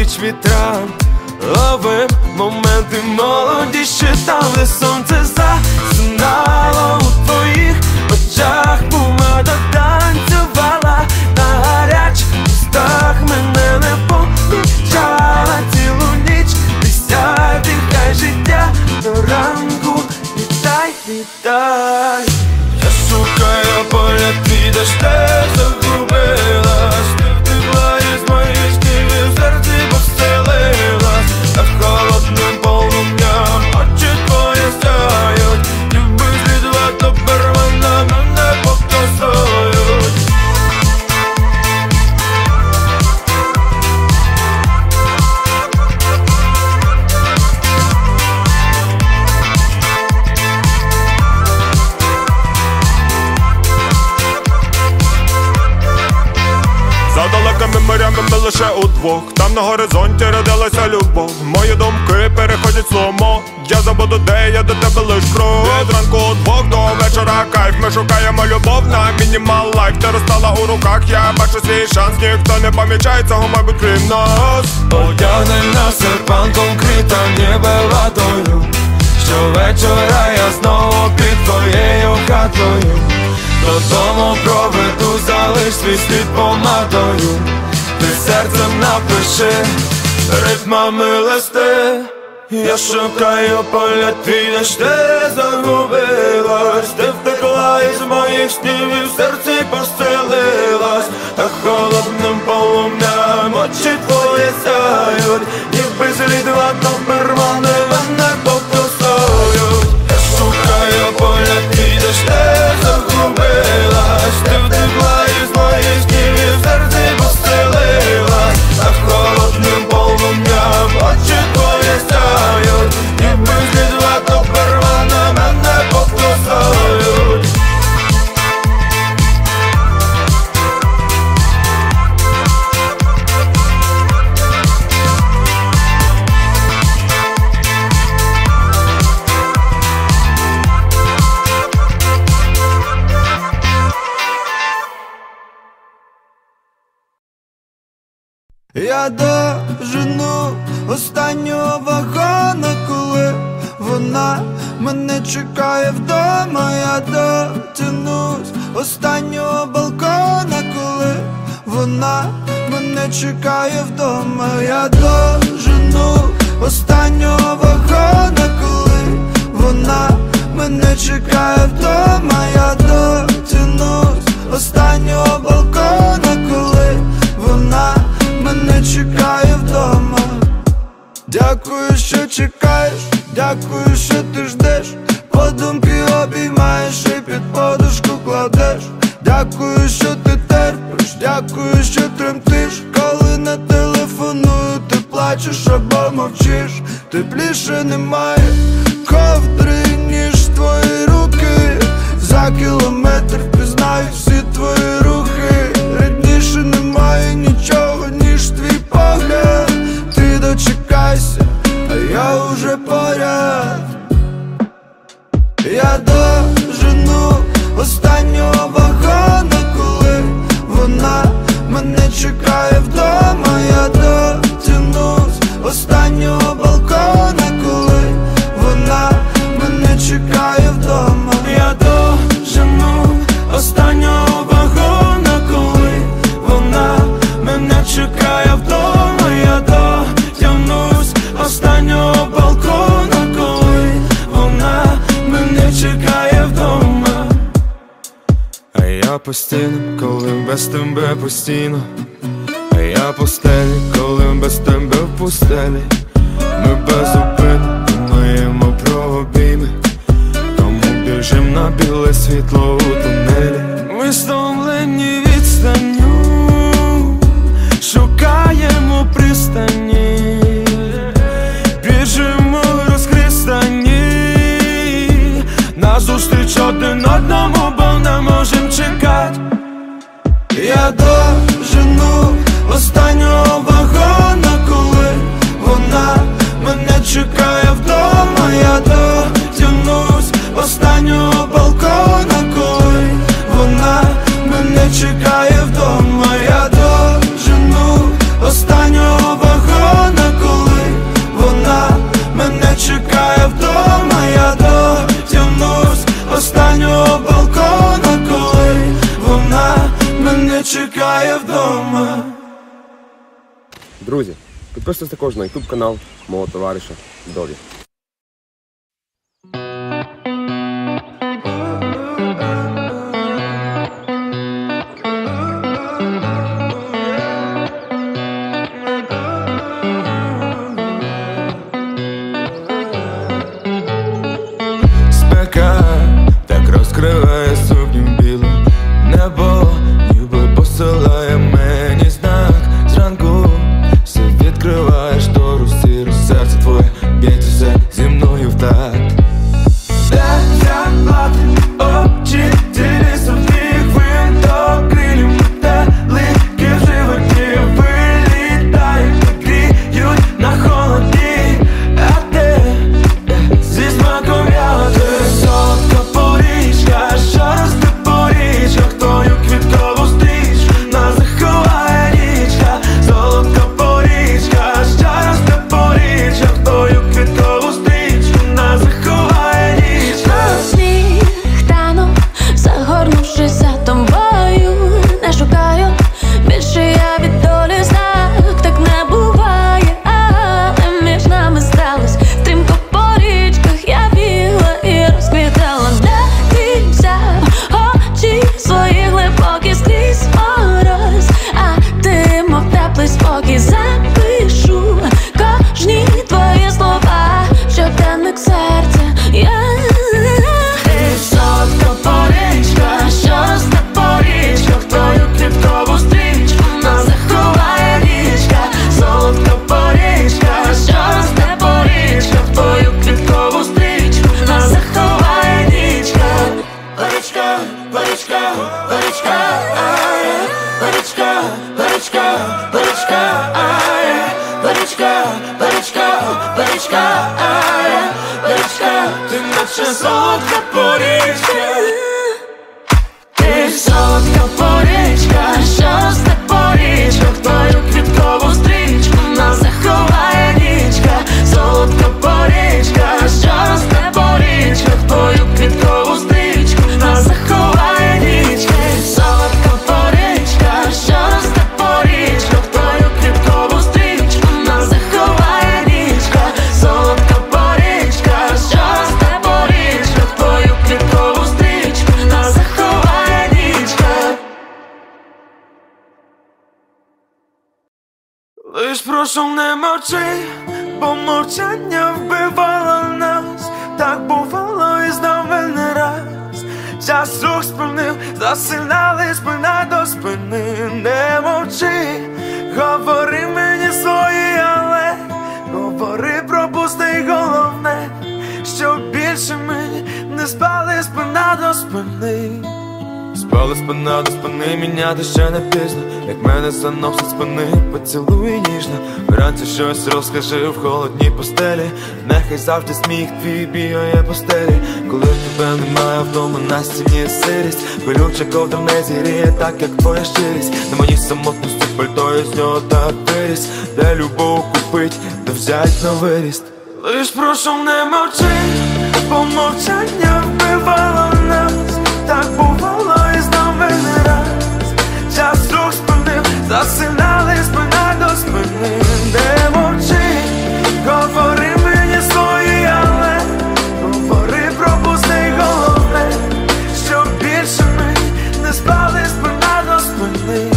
назустріч вітрам, ловим моменти молодіщі, там, де сонце засинало. У твоїх очах помада танцювала, на гарячих устах мене не помічала. Цілу ніч присядь, дихай життя до ранку. Вітай, вітай. Я шукаю поля, твій дощ, де загубилась. Ти втекла із моїх снів і в серці поселилась. Так холодним полум'ям очі твої сяють. Ніби слідва добермана мене покосують. За далекими морями ми лише удвох, там на горизонті родилася любов. Мої думки переходять сломо, я забуду, де я до тебе лиш крок. Від ранку удвох до вечора кайф, ми шукаємо любов на мінімал лайф. Ти розстала у руках, я бачу свій шанс, ніхто не помічає цього, мабуть, крім нас. Одягни на серпан конкрета ніби водою. Щовечора я знову під твоєю хатою. Додому проведу, залиш свій слід помадою. Ти серцем напиши, ритмами листи. Я шукаю поля, твій дощ, де загубилась. Ти втекла із моїх снів і в серці поселилась. Так холодним полум'ям очі твої сяють. Ніби слідва добермани мене покусують. Я шукаю поля, твій дощ, де загубилась. Ти втекла із моїх снів і в серці поселилась. Так холодним полум'ям очі твої сяють. Ніби слідва добермана мене покусують. Я дожену останнього вагона, коли вона мене чекає вдома. Я дотянусь останнього балкона, коли вона мене чекає вдома. Я дожену останнього вагона, коли вона мене чекає вдома. Я дотянусь останнього балкона, коли вона мене чекає вдома. Дякую, що чекаєш, дякую, що ти ждеш. Подумки обіймаєш і під подушку кладеш. Дякую, що ти терпиш, дякую, що тремтиш. Коли не телефоную, ти плачеш або мовчиш. Тепліше немає ковдри, ніж твої руки. За кілометр впізнаю всі твої рухи. Рідніше немає нічого, ніж твій погляд. Ти дочекайся, а я уже поряд. Я дожену останнього вагона, коли вона мене чекає вдома. Я дотянусь останнього балкона, коли вона мене чекає вдома. Я дожену останнього вагона, коли вона мене чекає вдома. Я дотягнусь останнього балкона, коли вона мене чекає вдома. А я по стінам, коли без тебе постійно. А я по стелі, коли без тебе в пустелі. Ми безупинно думаємо про обійми, тому біжим на біле світло у тунелі. Ми стомлені відстанню, шукаємо пристані. Біжимо розхристані, назустріч один одному, бо не можем чекати. Я дожену останнього вагона, коли вона мене чекає вдома. Я дотягнусь останнього балкона, коли вона мене чекає. Друзі, підписуйтесь також на YouTube канал мого товариша Дові. Спека так розкриває сукню білу. Небо ніби посилає мені знак. Зранку все відкриває штору сіру. Серце твоє б'ється все зі мною в такт. Де заплати очі, тілі сумних винток, крилів метелики в животі вилітають, гріють на холоді. А ти зі смаком ягоди. Солодка порічка, що росте по річках, твою квіткову стрічку нас заховає річка. Солодка порічка, що росте по річках, твою квіткову стрічку нас заховає річка. Сніг тану, загорнувшись за тобою, не шукаю більше я від долі знак. Так не буває, але між нами сталось стрімко по річках я бігла і розквітала. Де ти взяв очі свої глибокі скрізь мороз, а ти, мов теплий спокій, запишу кожні твої слова, щоденник серця. Ти солодка порічка, що росте по річках, твою квіткову стрічку нас заховає річка. Солодка порічка, що росте по річках, твою квіткову стрічку нас заховає річка. Порічка, порічка, порічка, ай, порічка, порічка, порічка, ай, порічка, порічка, порічка, ай, порічка, ти наче солодка порічка. Ти солодка порічка, що росте по річках, твою квіткову стрічку нас заховає річка. Солодка порічка, що росте по річках, твою квіткову стрічку нас заховає річка. Солодка порічка, що росте по річках, твою квіткову стрічку нас заховає річка. Солодка порічка, що росте по річках, твою квіткову стрічку нас заховає річка. Лиш прошу не мовчи, бо мовчання вбивало нас. Так бувало і з нами не раз. Час рух спинив, засинали спина до спини. Не мовчи, говори мені свої, але говори, пропусти головне, щоб більше ми не спали спина до спини. Спали спина до спини, міняти ще не пізно. Як мене заносить спини, поцілуй ніжно. Вранці щось розкажи в холодній постелі. Нехай завжди сміх твій бігає по стелі. Коли тебе немає вдома, на стіні сирість. Колюча ковдра не зігріє так, як твоя щирість. На моїй самотності пальто, я з нього так виріс. Де любов купить, де взять на виріст. Лиш прошу не мовчи, бо мовчання вбивало нас. Так бувало і з нами не раз. Час рух спинив, засинали спина до спини. Не мовчи, говори мені свої, але говори, пропусти головне, щоб більше ми не спали спина до спини.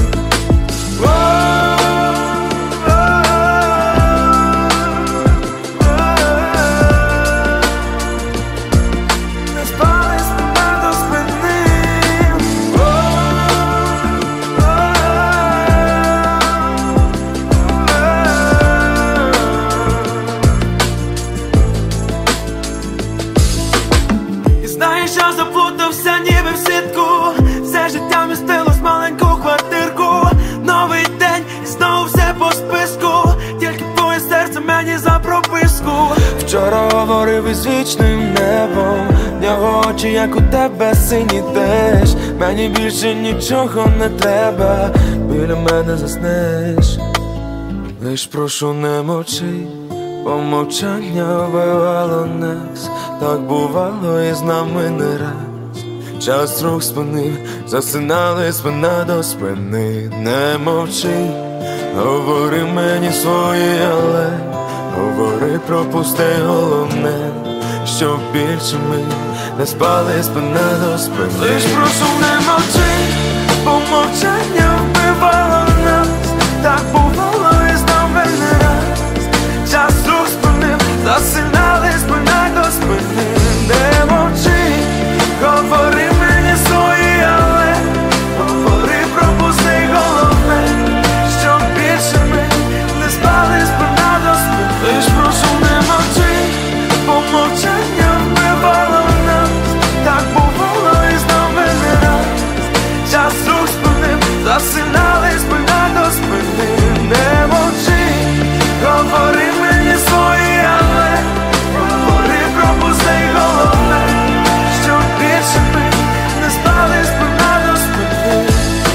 Вчора говорив із вічним небом, в нього очі, як у тебе синій дощ. Мені більше нічого не треба, біля мене заснеш. Лиш прошу не мовчи, бо мовчання вбивало нас. Так бувало і з нами не раз. Час рух спинив, засинали спина до спини. Не мовчи, Говори мені свої, але говори, пропусти головне, щоб більше ми не спали спина до спини. Лиш прошу не мовчи, бо мовчання вбивало нас. Так бувало і знову не раз. Час рух спинив, засинали спина до спини. Не мовчи, говори мені свої, але говори, пропусти головне, щоб більше ми не спали спина до спини. Лиш прошу не мовчи, бо мовчання вбивало нас. Так бувало і знову не раз. Час рух спинив, засинали спина до спини. Не мовчи, говори мені свої, але говори, пропусти головне, щоб більше ми не спали спина до спини.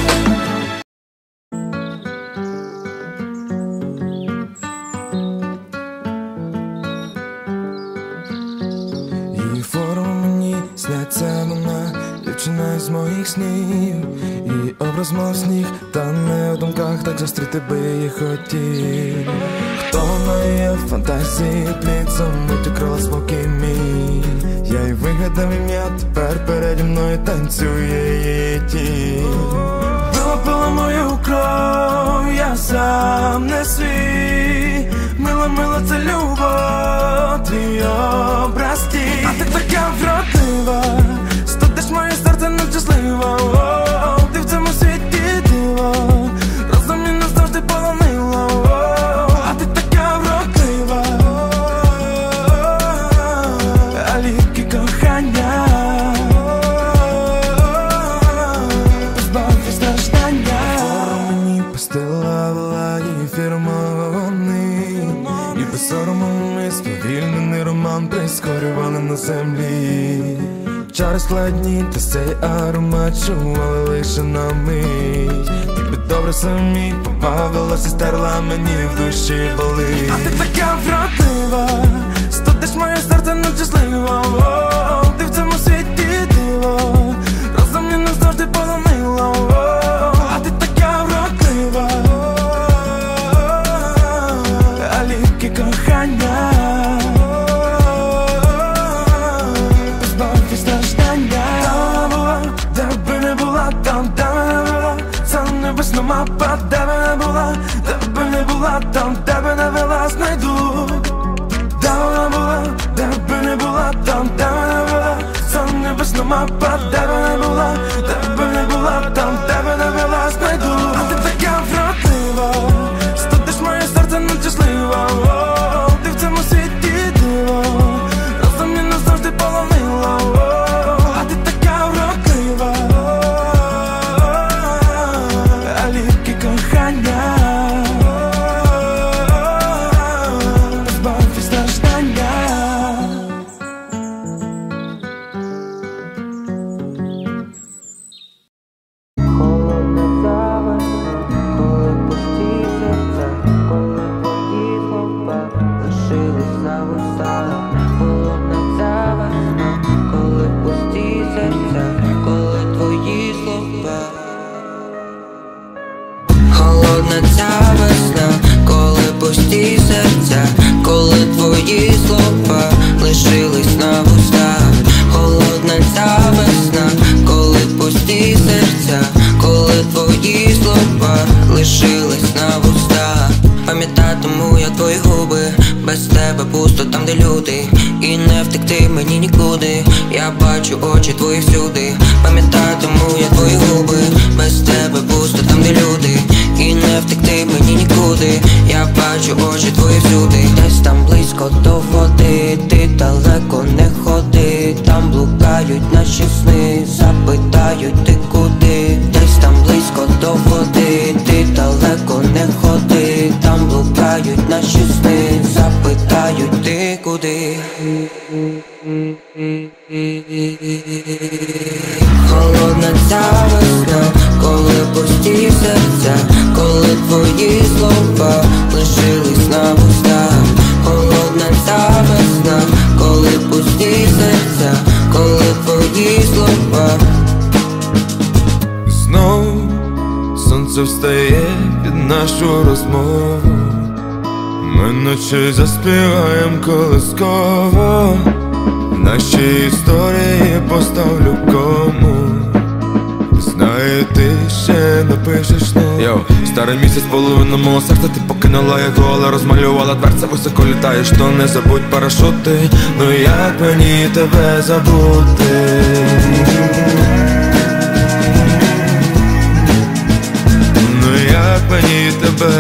Її форма мені сняться вона, дівчина із моїх снів. Її образ мов сніг, та не в думках, так зустріти би її хотів. Хто вона є в фантазії, плід миттю крила спокій мій. Я й вигадав ім'я, тепер переді мною танцює її тінь. Вилопила мою кров, я сам не свій. Мила, мила, це любов, твій образ тінь. А ти така вродлива, студиш моє серце нещасливо. Ти в цьому світі диво, разом і назавжди полонила. А ти така вродлива, а ліпкі кохання позбавить страждання. Мені постила вела її фірмований, і без сорому ми сповільнений роман прискорювали на землі. Чари складні, та цей аромат чували лише на мить. Ти би добре самі побавилася, стерла мені в душі болить. А ти така вродлива, студиш моє серце нещасливо. Ти в цьому світі диво, разом і назавжди полонила. А ти така вродлива, а ліпкі кохання позбавить страждання. Де би не була, там, де би не була, це небесна мапа, де би не була, де би не була, там, де би не вела, знайду. Де вона була, де би не була, там, де би не була, це небесна мапа, де би не була, де би не була, там, де би не вела, знайду. А ти така вродлива, студиш моє серце нещасливо. Ти в цьому світі диво, разом і назавжди полонила. А ти така вродлива, а ліпкі кохання позбавить страждання. Холодна ця весна, коли пусті серця, коли твої слова лишились на вустах. Холодна ця весна, коли пусті серця, коли твої слова лишились на вустах. Пам'ятатиму я твої губи, без тебе пусто там, де люди, і не втекти мені нікуди. Я бачу очі твої всюди. Пам'ятатиму я твої губи, без тебе пусто там, де люди, і не втекти мені нікуди. Я бачу очі твої всюди. Десь там близько до води, ти далеко не ходи. Там блукають наші сни, запитають ти куди. Десь там близько до води, ти далеко не ходи. Там блукають наші сни, запитають ти куди. Холодна ця весна, коли пусті серця, коли твої слова лишились на вустах. Холодна ця весна, коли пусті серця, коли твої слова. Знов сонце встає під нашу нашу розмову. Ми ночі заспіваєм колисково. Наші історії поставлю кому. Знаю, ти ще напишеш знову. Йоу, старий місяць, половина мого серця. Ти покинула його, але розмалювала дверця. Високо літаєш, то не забудь парашути. Ну як мені тебе забути? Ну як мені тебе?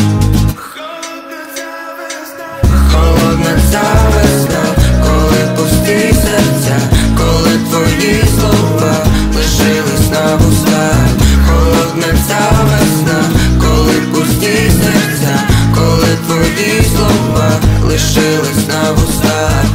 Холодна ця весна, коли пусті серця, коли твої слова лишились на вустах. Холодна ця весна, коли пусті серця, коли твої слова лишились на вустах.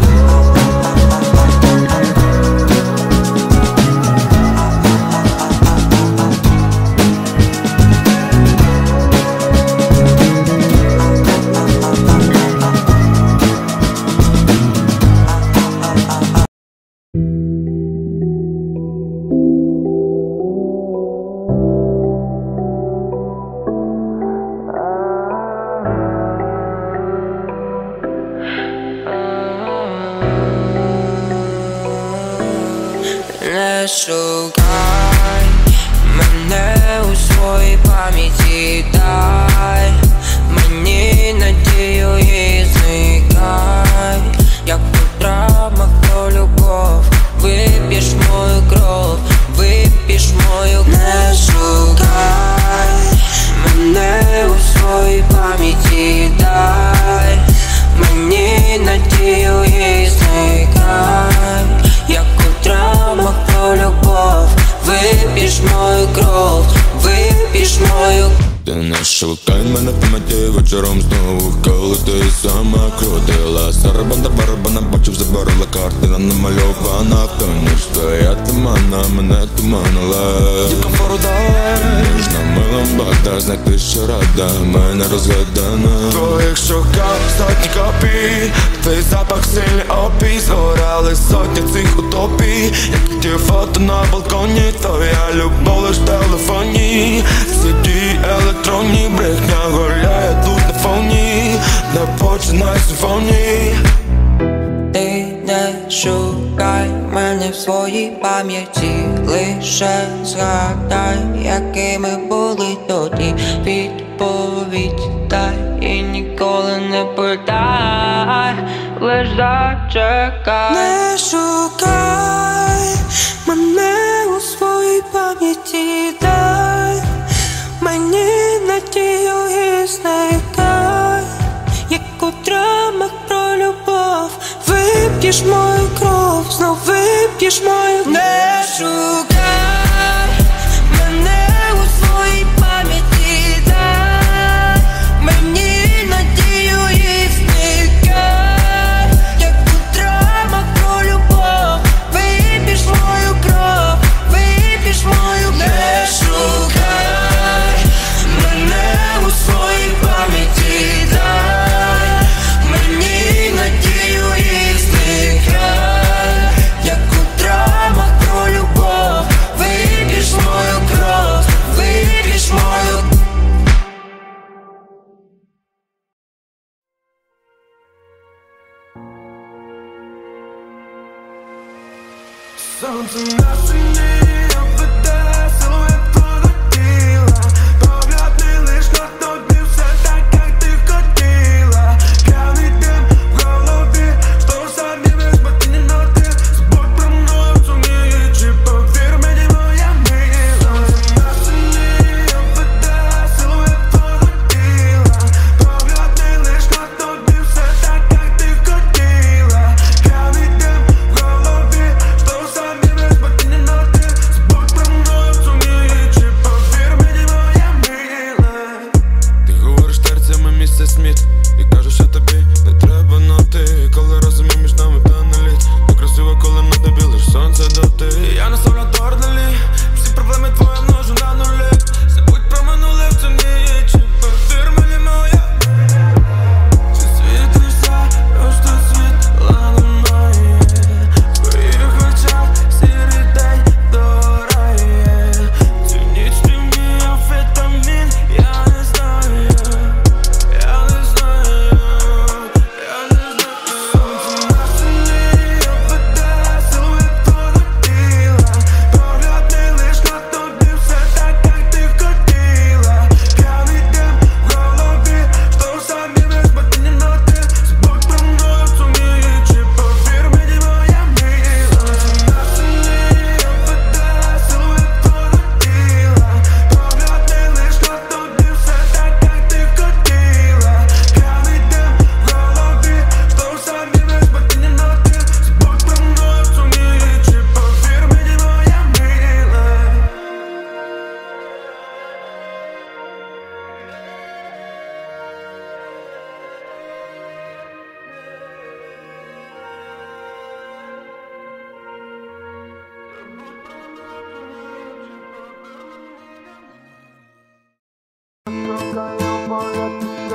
Не шукай мене у своїй пам'яті, дай мені надію і зникай. Як у драмах про любов, вип'єш мою кров, вип'єш мою кров. Не шукай мене у своїй пам'яті, дай мені надію і зникай. Як у драмах про любов, вип'єш мою кров, вип'єш мою кров. Ти не шукай мене в пам'яті вечором знову, коли ти сама крутила сарабанда барабана, бачив, заборила картина намальована. Хто ніж твоя тумана мене туманила. Дівка порудала, ніжна мила бада, знайти ще рада, мене розгадана. В твоїх шуках сотні копій, твій запах сильний опій. Згорали сотні цих утопій, як ті фото на балконі. Твоя любов лиш в телефоні, сіді електронні, брехня гуляє тут на фоні. Не починай симфонії. Ти не шукай мене в своїй пам'яті, лише згадай, якими були тоді. Відповідь дай і ніколи не питай, лиш зачекай. Не шукай мене у своїй пам'яті, дай мені надію і зникай. Як у драмах про любов, вип'єш мою кров, знов вип'єш мою кров. Не шукай мене у своїй пам'яті, дай мені надію і зникай. Як у драмах про любов, вип'єш мою кров, вип'єш мою кров. Не шукай мене у своїй пам'яті, дай мені надію і зникай. Як у драмах про любов, вип'єш мою кров, вип'єш мою кров. Сонце на сині обведе силует твого тіла. Погляд не лиш на тобі, все так, як ти хотіла. П'яний дим в голові, що самі без батіні ноти. Забудь про мною сумніє, чи повір мені, моя мила. Сонце на сині обведе силует твого тіла. Погляд не лиш на тобі, все так, як ти хотіла. П'яний дим в голові, що самі без батіні ноти.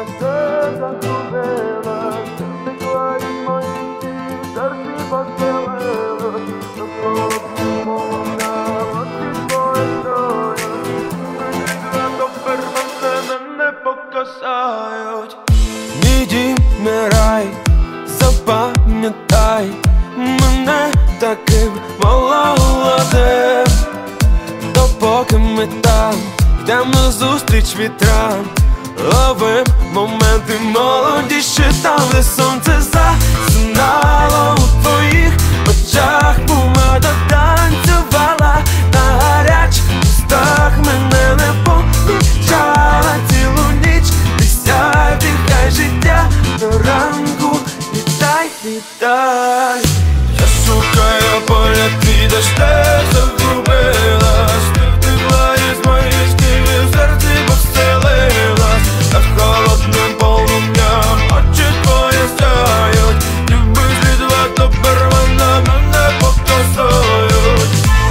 все загубилась, втекла із моїх сніг, серці постелилась, до холодну полум'я, очі твої стоять, тепер мене покасають. Мій дім не рай, запам'ятай мене таким молодим, допоки ми там йдем назустріч вітрам, ловим моменти молодіші, там, де сонце засинало у твоїх очах, помада танцювала на гарячих устах, мене не помічала цілу ніч, ти сяй, вдихай життя до ранку, вітай, вітай. Я шукаю поля, твій дождь загубилась, ти втекла із моїх снів і в серці постелилась, та холодним полум'ям очі твої сяють, ніби світла тепер мене покасають.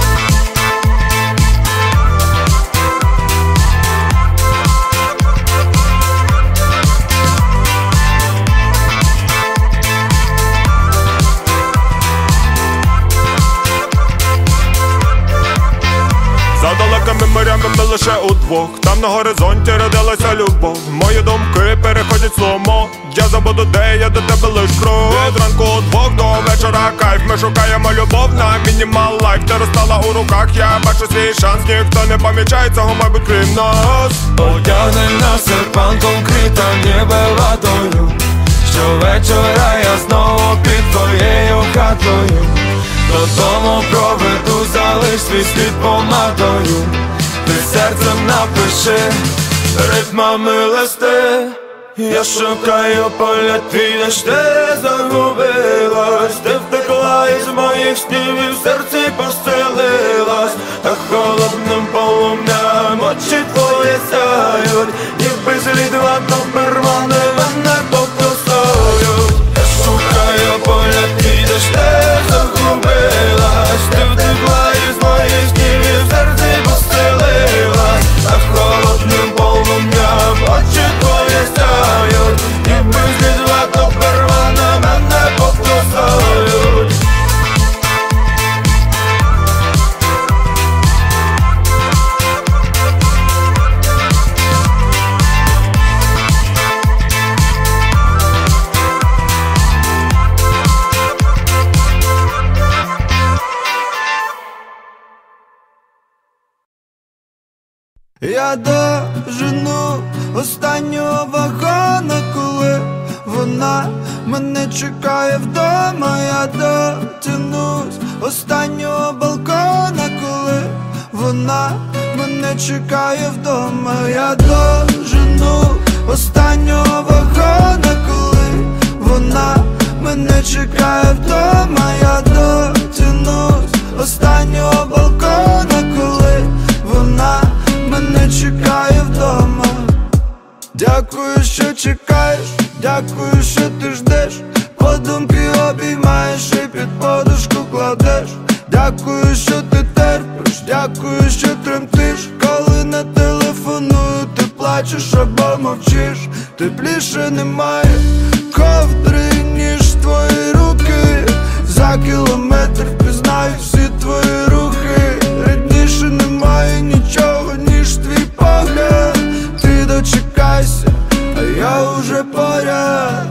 За далекими морями ми лише удвох, там на горизонті родилася любов. Мої думки переходять сломо, я забуду, де я до тебе лиш крок. Від ранку удвох до вечора кайф, ми шукаємо любов на мінімал лайф. Ти розстала у руках, я бачу свій шанс, ніхто не помічає цього, мабуть, крім нас. Одягни на серпанком кританіби ватою, щовечора я знову під твоєю хатою, додому проведу, залиш свій слід помадою, ти серцем напиши ритмами листи. Я шукаю поля, твій дощ, ти загубилась, ти втекла із моїх снів і в серці постелилась, та холодним полум'ям очі твої сяють, ніби слідва тепер мене покусають. Я шукаю поля, твій дощ, ти загубилась, ти втекла із моїх снів і в серці постелилась, та холодним полум'ям очі твої сяють, ніби слідва тепер мене покусають. Я дожену останнього вагона, коли вона мене чекає вдома. Я дотянусь останнього балкона, коли вона мене чекає вдома. Я дожену останнього вагона, коли вона мене чекає вдома. Я дотянусь останнього балкона, коли вона мене чекає вдома. Дякую, що чекаєш, дякую, що ти ждеш, подумки обіймаєш і під подушку кладеш. Дякую, що ти терпиш, дякую, що тремтиш, коли не телефоную, ти плачеш або мовчиш. Тепліше немає ковдри, ніж твої руки, за кілометр впізнаю всі твої рухи. Рідніше немає нічого, ніж твій погляд. Ти дочекайся, а я уже поряд.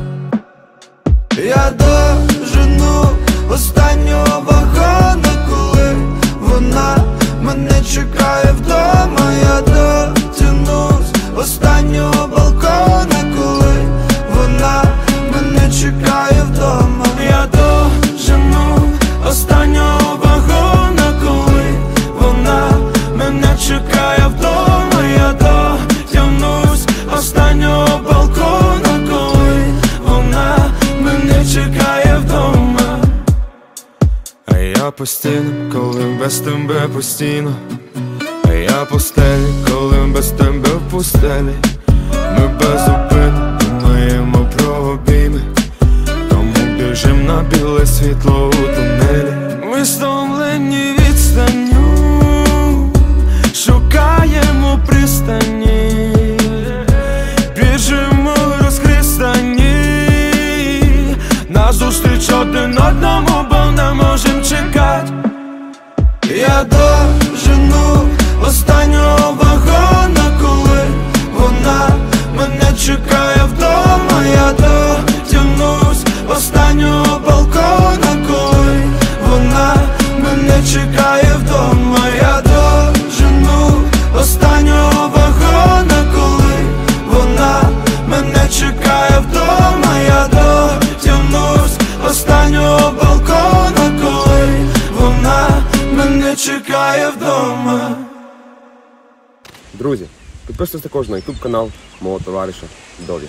Я дожену останнього вагона, коли вона мене чекає вдома. Я дотянусь останнього балкона, коли вона мене чекає вдома. Я дожену останнього вагона, коли вона мене чекає вдома. Я дотягнусь останнього балкона, коли вона мене чекає вдома. А я постійно, коли без тебе постійно, а я постелі, коли без тебе в пустелі. Ми безупинно думаємо про обійми, тому біжим на біле світло у тунелі. Ми стомлені відстанню, шукаємо пристані, біжимо назустріч один одному, бо не можем чекати. Я дожену останнього вагона, коли вона мене чекає вдома. Я дотягнусь останнього балкона, коли вона мене чекає вдома. Я дожену останнього вагона, коли вона мене чекає вдома. Я дотягнусь останнього балкона, коли вона мене чекає вдома. Друзі, підписуйтесь також на YouTube канал мого товариша Дові.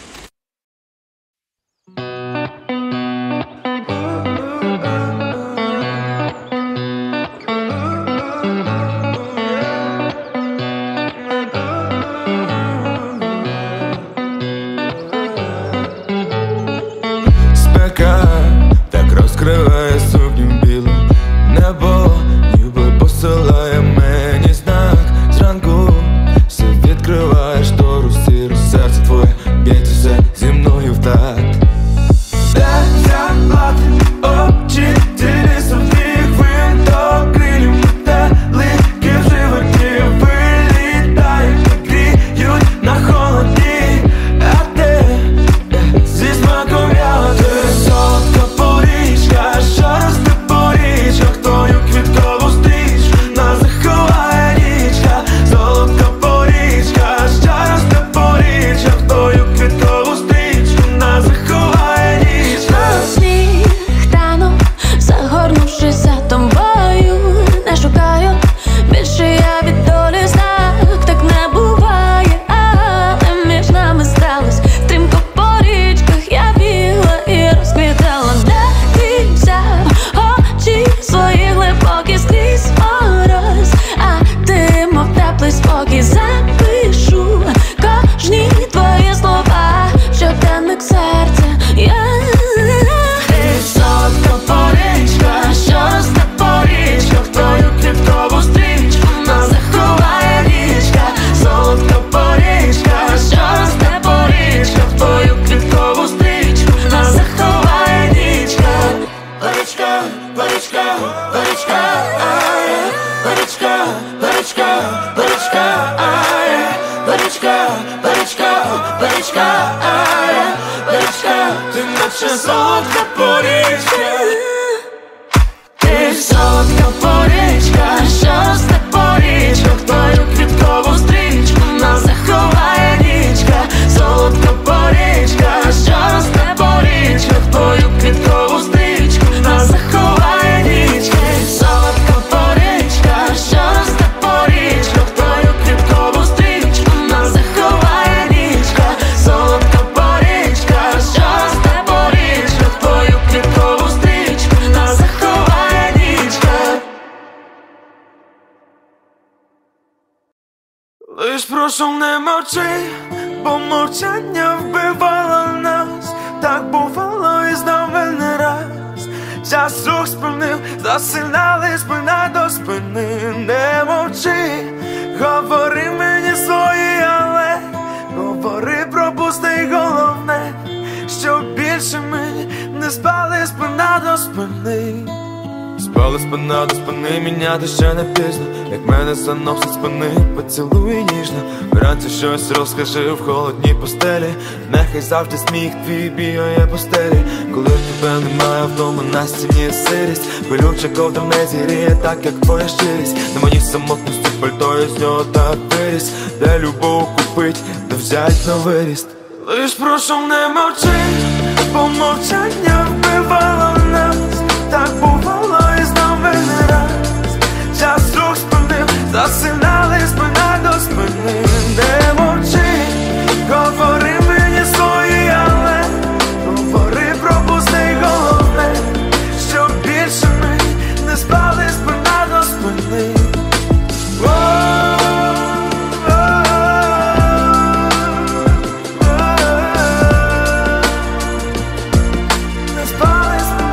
Спека так розкриває сукню білу, небо ніби посилає мені знак. Зранку все відкриває штору сіру, серце твоє б'ється все зі мною в такт. Де заплати очі, тілі своїх винток, крилів метелики в животі вилітають, гріють на холоді, а ти зі смаком ягоди. Солодка порічка, що росте по річках, твою квіткову стрічку нас заховає річка. Солодка порічка, що росте по річках, твою квіткову стрічку нас заховає річка. Сніг тану, загорнувшись за тобою, не шукаю більше я від долі знак. Так не буває, але між нами сталось стрімко по річках. Я бігла і розквітала. Де ти взяв очі свої глибокі скрізь мороз, а ти мов теплий спокій. Запишу кожні твої слова, щоденник серця. Ти солодка порічка, що росте по річках, твою квіткову стрічку нас заховає річка. Солодка порічка, що росте по річках, твою квіткову стрічку нас заховає річка. Порічка, порічка, порічка, ай, порічка, порічка, порічка, ай, порічка, порічка, порічка, ай, порічка, Ти наче солодка порічка. ти солодка порічка, що росте по річках, твою квіткову стрічку нас заховає річка. Солодка порічка, що росте по річках, твою квіткову стрічку нас заховає річка. Солодка порічка, що росте по річках, твою квіткову стрічку нас заховає річка. Солодка порічка, що росте по річках, твою квіткову стрічку нас заховає річка. Лиш прошу не мовчи, бо мовчання вбивало нас. Так бувало і знов не раз. Час рух спинив, засинали спина до спини. Не мовчи, говори мені свої, але говори, пропусти головне, що більше ми не спали спина до спини. Спали спина до спини, міняти ще не пізно. Як мене заносить спини, поцілуй ніжно. Вранці щось розкажи в холодній постелі. Нехай завжди сміх твій бігає по стелі. Коли тебе немає вдома, на стіні сирість. Пилюча ковдра не зігріє так, як твоя щирість. На моїй самотності пальто, з нього так виріс. Де любов купить, де взять на виріст. Лиш прошу не мовчи, бо мовчання вбивало нас. Так бувало і знов не раз. Час рух спинив, засинали спина до спини. Не мовчи, говори мені свої, але говори, пропусти головне, що більше ми не спали спина до спини. Не спали спина.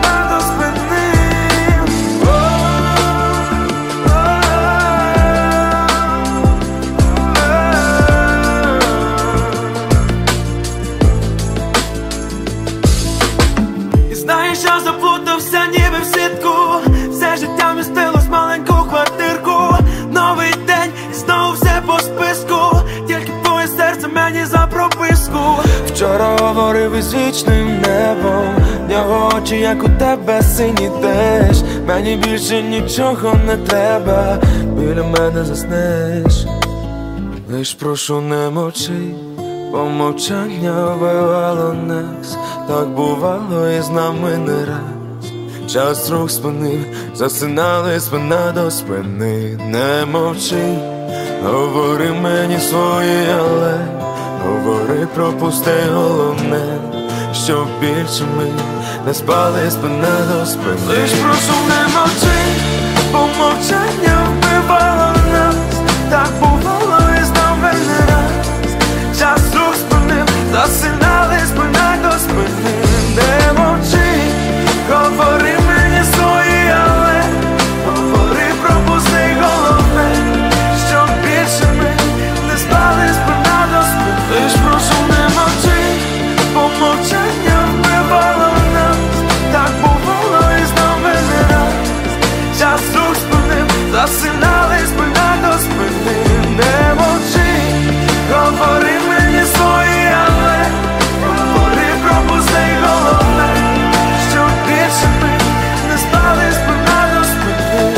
Вчора говорив із вічним небом, в нього очі, як у тебе, сині теж. Мені більше нічого не треба, біля мене заснеш. Лиш прошу, не мовчи, бо мовчання вбивало нас. Так бувало і з нами не раз. Час рух спинив, засинали спина до спини. Не мовчи, говори мені свої, але говори, пропусти головне, щоб більше ми не спали спина до спини. Лиш прошу, не мовчи, бо мовчання вбивало нас. Так бувало і з нами не раз. Час рух спинив, засинали спина до спини. Не мовчи, говори мені свої, але говори, пропусти головне, щоб більше ми не спали спина до спини. Лиш прошу, не мовчи, бо мовчання вбивало нас. Так бувало і з нами не раз. Час рух спинив, засинали спина до спини. Не мовчи, говори мені свої, але говори, пропусти головне, щоб більше ми не спали спина до спини.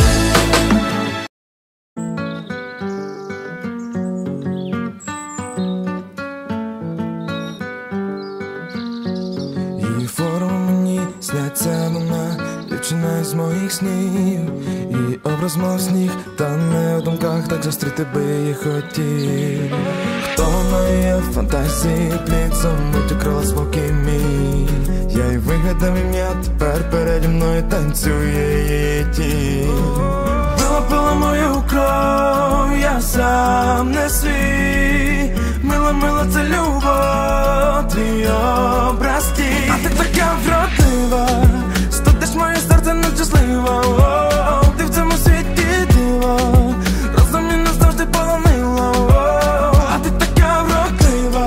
Її форма мені сняться вона, дівчина із моїх снів. І образ мов сніг, та не в думках, так зустріти би її хотів. Хто вона є в фантазії, плід замить украла спокій мій. Я й вигадав ім'я, тепер переді мною танцює її тінь. Пила мою кров, я сам не свій. Мила, мила, це любов, твій образ тінь. А ти така вродлива, студиш моє серце нещасливо. Ти в цьому світі диво, разом і назавжди полонила. А ти така вродлива,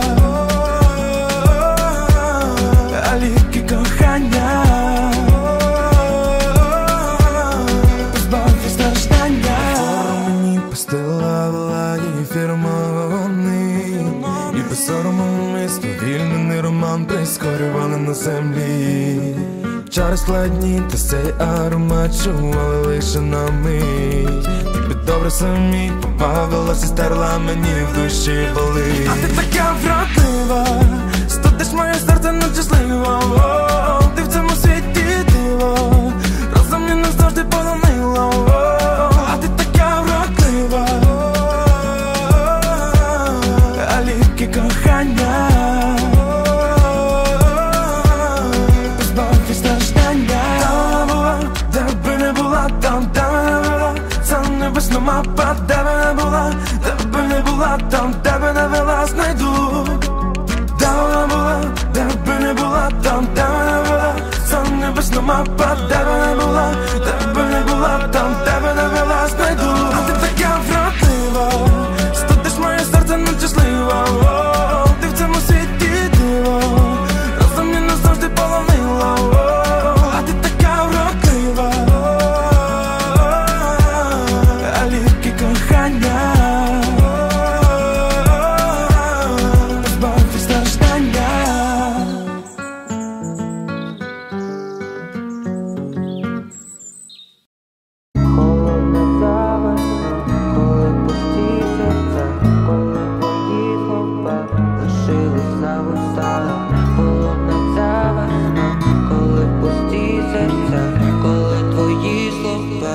а ліки кохання позбавив страждання. Мені постелила її фірмований, і без сорому ми сповільнений роман прискорювали на землі. Чари складні, та цей аромат чували лише на мить. Тобі добре самі побавилась і стерла мені в душі болить. А ти така вродлива, студиш моє серце нещасливо. Ти в цьому світі диво, разом і назавжди полонила. А ти така вродлива, а ліки кохання позбавив страждання. Де би не була, там, де би не була, це небесна мапа, де би не була, де би не була, там, де би не вела, знайду. Де вона була, де би не була, там, де би не була, це небесна мапа, де би не була, де би не була, там, де би не вела, знайду. А ти така вродлива, студиш моє серце нещасливо. Ти в цьому світі диво, разом і назавжди полонила. А ти така вродлива, а ліки кохання позбавив страждання. Холодна завесна, коли пусті серця, коли твої слова лишились на вустах. Холодна завесна, коли пусті серця, коли твої слова.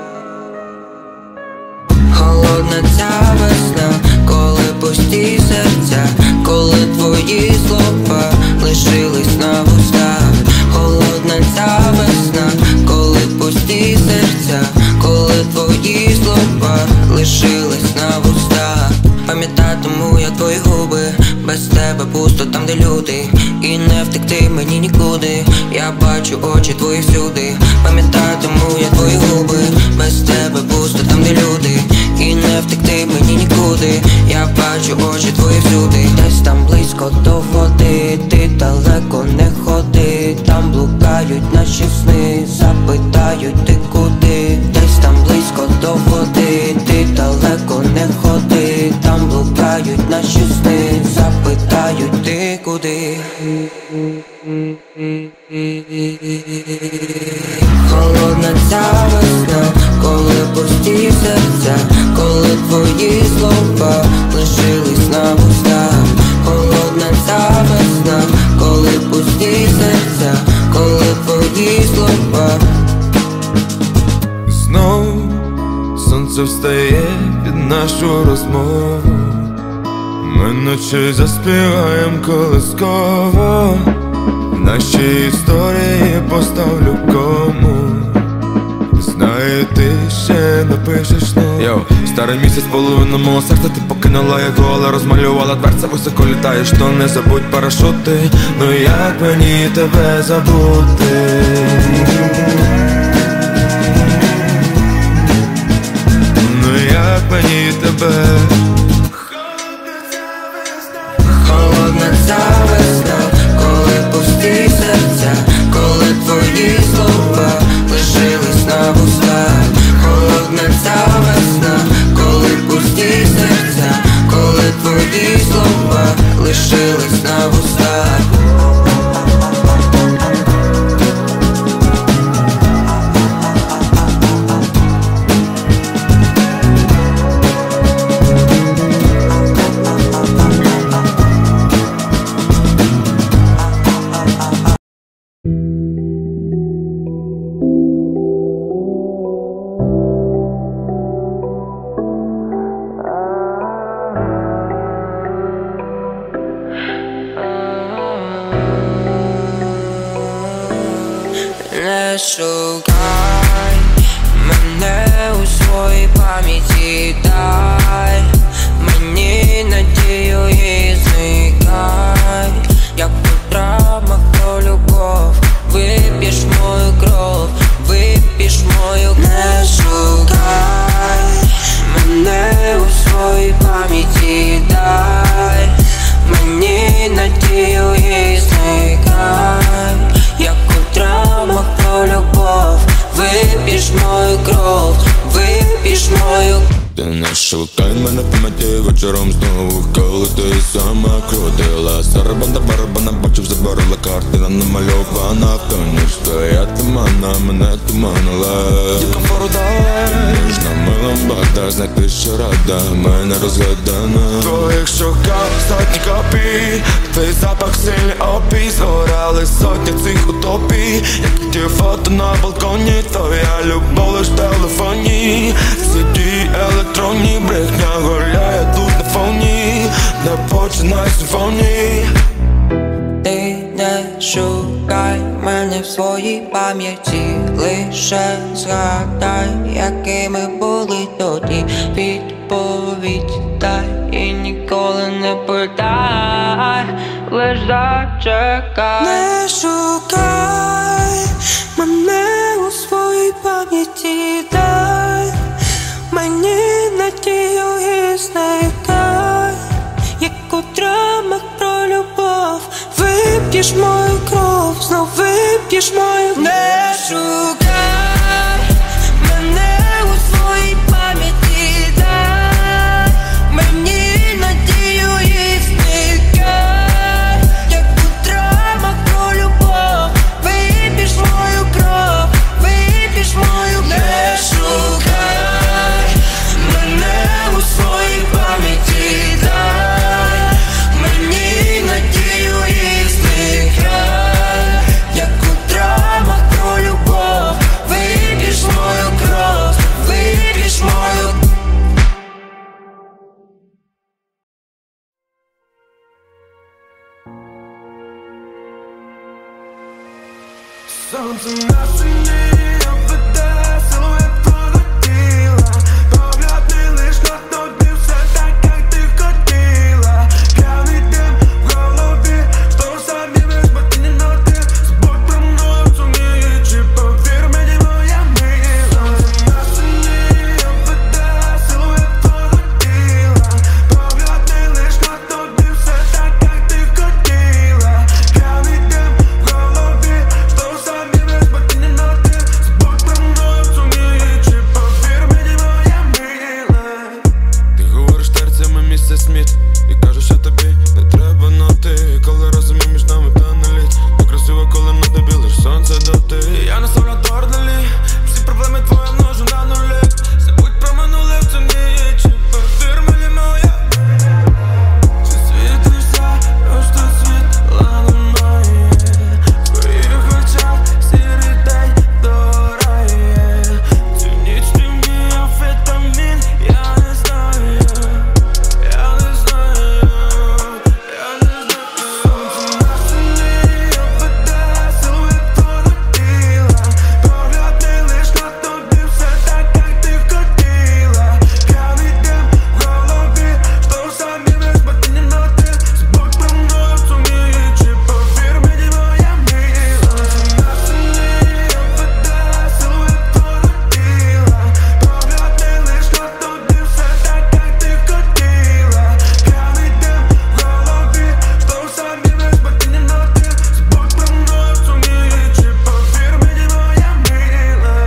Холодна ця весна, коли пусті серця, коли твої слова лишились на вустах. Холодна ця весна, коли пусті серця, коли твої слова лишились на вустах. Пам'ятатиму я твої губи, без тебе пусто там, де люди, і не втекти мені нікуди. Я бачу очі твої всюди. Пам'ятатиму я твої губи, без тебе пусто там, де люди, і не втекти мені нікуди. Я бачу очі твої всюди. Десь там близько до води, ти далеко не ходи. Там блукають наші сни, запитають ти куди. Десь там близько до води, ти далеко не ходи. Там блукають наші сни, запитають ти нікуди. Холодна ця весна, коли пусті серця, коли твої слова лишились на вустах. Холодна ця весна, коли пусті серця, коли твої слова. Знов сонце встає під нашу розмову, ми ночі заспіваєм колисково. В нашій історії поставлю кому. Знаю, ти ще напишеш ну. Йоу, старий місяць, половину мого серця ти покинула його, але розмалювала дверця, високо літаєш, то не забудь парашути. Ну як мені тебе забути? Ну як мені тебе? Холодна ця весна, коли пусті серця, коли твої слова лишились на вустах. Холодна ця весна, коли пусті серця, коли твої слова лишились на вустах. Не шукай мене у своїй пам'яті, дай мені надію і зникай. Як у драмах про любов, вип'єш мою кров, вип'єш мою. Не шукай мене у своїй пам'яті, дай мені надію і зникай. Як у драмах про любов, вип'єш мою кров, вип'єш мою. Ти не шукай мене в пам'яті вечором знову, коли ти сама крутила сарабанда барабана, бачив, заборила картина намальована в тоні. Твоя тумана мене туманила. Дівка порудала, ніжна милом бада, знайти ще рада, мене розгадана. Твоїх шукав сотні копій, твій запах сильний опій, згорали сотні цих утопій, як ті фото на балконі. Твоя любов лиш в телефоні, сіді електронні, брехня гуляє тут на фоні, не починай симфонії. Ти не шукай мене в своїй пам'яті, лише згадай, якими були тоді. Відповідь дай і ніколи не питай, лиш зачекай. Не шукай мене у своїй пам'яті, дай мені надію і зникай. Як у драмах про любов, вип'єш мою кров, знов вип'єш мою. Не шукай мене у своїй пам'яті, дай мені надію і зникай. Як у драмах про любов, вип'єш мою кров, вип'єш мою. Не шукай мене у своїй пам'яті, дай мені надію і зникай. Як у драмах про любов, вип'єш мою кров, вип'єш мою. Сонце на сині обведе силует твого тіла, погляд не лиш на тобі, все так, як ти хотіла. П'яний дим в голові, знову самі весь, бо ти не ноти. Забудь про мною цю ніч, і повір мені, моя мила. Сонце на сині обведе силует твого тіла, погляд не лиш на тобі, все так, як ти хотіла. П'яний дим в голові, знову самі весь, бо ти не ноти. секунду ти. Я не соратор далі, всі проблеми твої множу на нулі. Забудь про минуле в цю ніч, повір мені моя. Чи світишся, просто світла немає. В твоїх очах сірий день дорає. Цю ніч ти мій амфетамін, я не знаю. Я не знаю, я не знаю. Сонце на селі обведе силует твого тіла. Погляд не лиш на тобі, все так, як ти хотіла. П'яний дим в голові, що самі без батині ноти. Забудь про мною в цю ніч, повір мені моя мила. Сонце на селі обведе силует твого тіла. Погляд не лиш на тобі, все так, як ти хотіла. П'яний дим в голові, що самі без батині ноти. Забудь про мною в цю ніч, повір мені моя мила.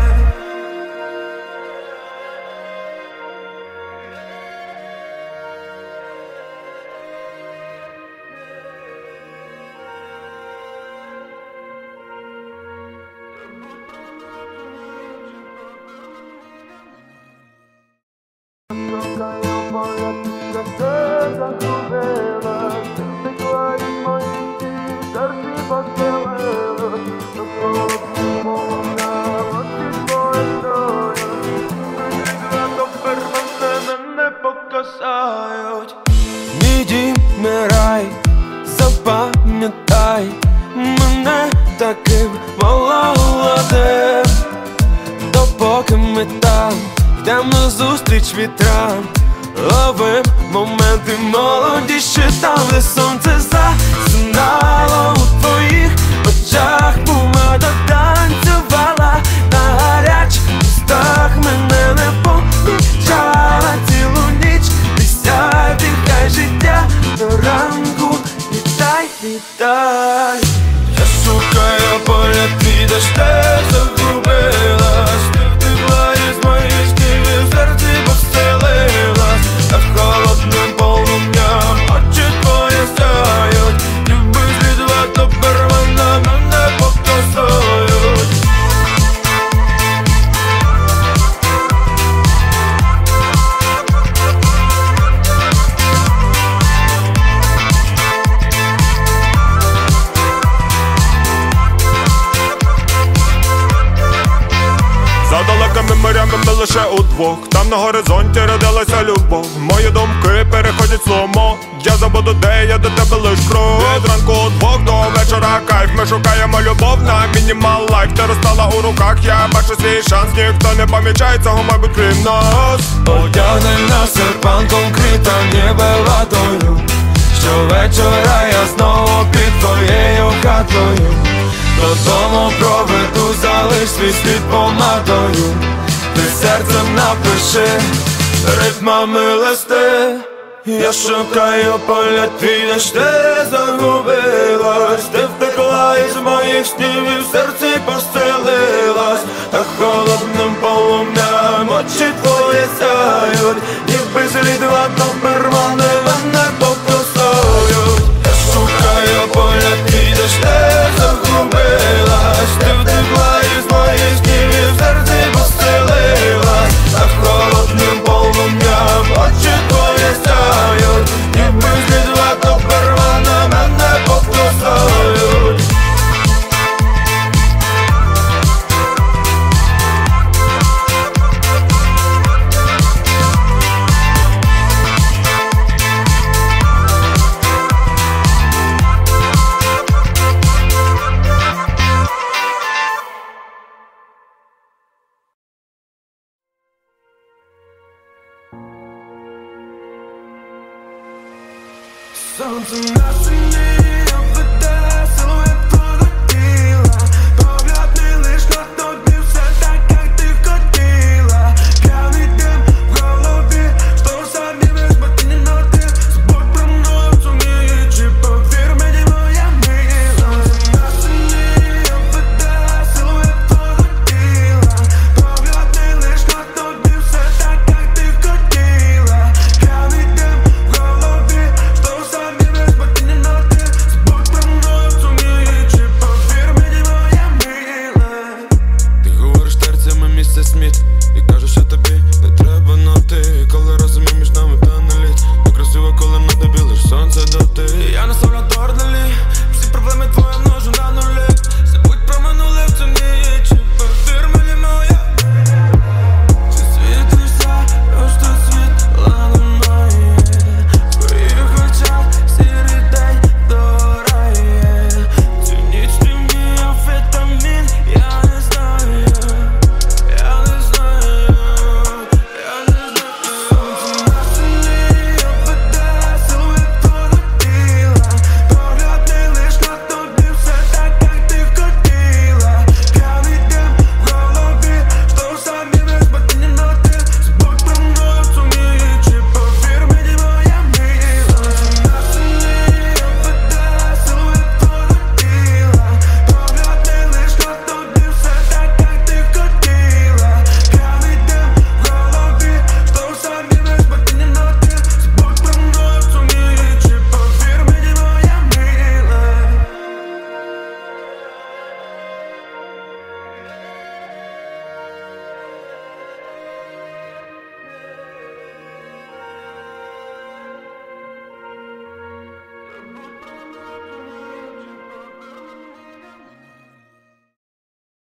Мій дім, мій рай, запам'ятай мене таким молодим. Допоки ми там йдем назустріч вітрам, ловим моменти молодіші там, де сонце засинало у твоїх очах. Помада танцювала на гарячих устах, мене не помічала цілу ніч. Ти сяй, дихай життя до ранку, вітай, вітай. Я шукаю поля, твій дощ, ти загубилась. Ти втекла із моїх снів, в серці поселилась. А холодним полум'ям очі твої сяють. Люби слідувати, тепер вона мене покосують. За далекими морями ми лише удвох. Там на горизонті родилася любов. Мої думки переходять сломо. Я забуду, де я до тебе лиш крок. Від ранку удвох до вечора кайф. Ми шукаємо любов на мінімал лайф. Ти розстала у руках, я бачу свій шанс. Ніхто не помічає цього, мабуть, крім нас. Одягни на серпан конкрита ніби ватою. Щовечора я знову під твоєю хатою. Додому проведу, залиш свій слід помадою. Ти серцем напиши ритмами листи. Я шукаю поля, твій дощ, ти загубилась. Ти втекла із моїх снів і в серці поселилась. А холодним полум'ям очі твої сяють. Ніби злідва, тепер вони мене покусують. Я шукаю поля, твій дощ, ти загубилась. Ти втекла із моїх снів і в серці поселилась. А холодним полум'ям очі твої сяють. Ніби злідва, тепер вони мене покусують. Сонце на